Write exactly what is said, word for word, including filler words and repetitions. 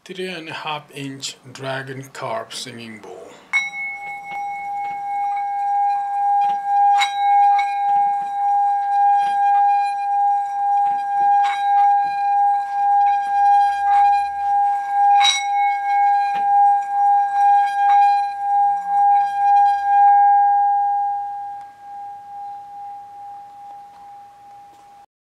three and a half inch dragon carp singing bowl.